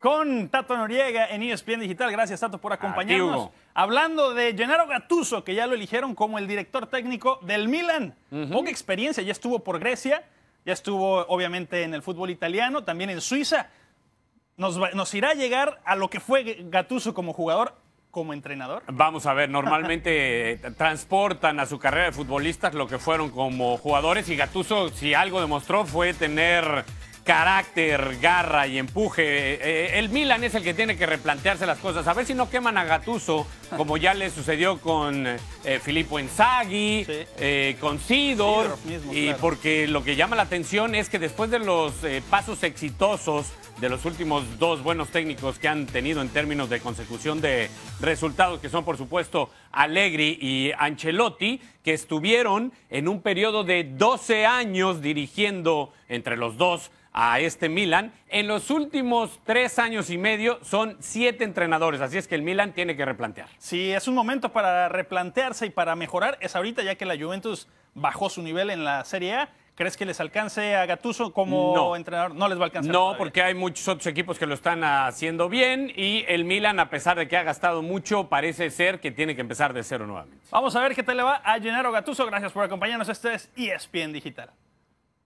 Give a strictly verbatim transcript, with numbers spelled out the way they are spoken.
Con Tato Noriega en E S P N Digital. Gracias, Tato, por acompañarnos. Hablando de Gennaro Gattuso, que ya lo eligieron como el director técnico del Milan. Uh-huh. Poca experiencia, ya estuvo por Grecia, ya estuvo obviamente en el fútbol italiano, también en Suiza. Nos, va, nos irá a llegar a lo que fue Gattuso como jugador, como entrenador. Vamos a ver, normalmente transportan a su carrera de futbolistas lo que fueron como jugadores, y Gattuso, si algo demostró, fue tener carácter, garra y empuje. Eh, el Milan es el que tiene que replantearse las cosas. A ver si no queman a Gattuso, como ya le sucedió con eh, Filippo Inzaghi, sí. eh, con Sidor. Sí, mismo, y claro. Porque lo que llama la atención es que después de los eh, pasos exitosos de los últimos dos buenos técnicos que han tenido en términos de consecución de resultados, que son por supuesto Allegri y Ancelotti, que estuvieron en un periodo de doce años dirigiendo entre los dos a este Milan. En los últimos tres años y medio son siete entrenadores, así es que el Milan tiene que replantear. Sí, es un momento para replantearse y para mejorar. Es ahorita, ya que la Juventus bajó su nivel en la Serie A. ¿Crees que les alcance a Gattuso como no. entrenador? No les va a alcanzar. No, todavía. Porque hay muchos otros equipos que lo están haciendo bien, y el Milan, a pesar de que ha gastado mucho, parece ser que tiene que empezar de cero nuevamente. Vamos a ver qué tal le va a Gennaro Gattuso. Gracias por acompañarnos. Este es E S P N Digital.